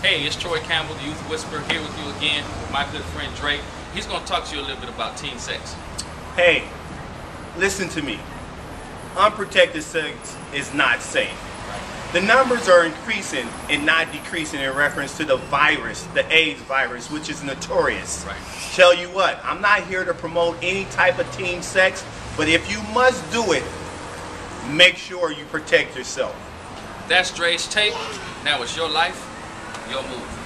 Hey, it's Troy Campbell, the Youth Whisperer, here with you again with my good friend Drake. He's going to talk to you a little bit about teen sex. Hey, listen to me. Unprotected sex is not safe. The numbers are increasing and not decreasing in reference to the virus, the AIDS virus, which is notorious. Right. Tell you what, I'm not here to promote any type of teen sex, but if you must do it, make sure you protect yourself. That's Dre's take. Now it's your life, your move.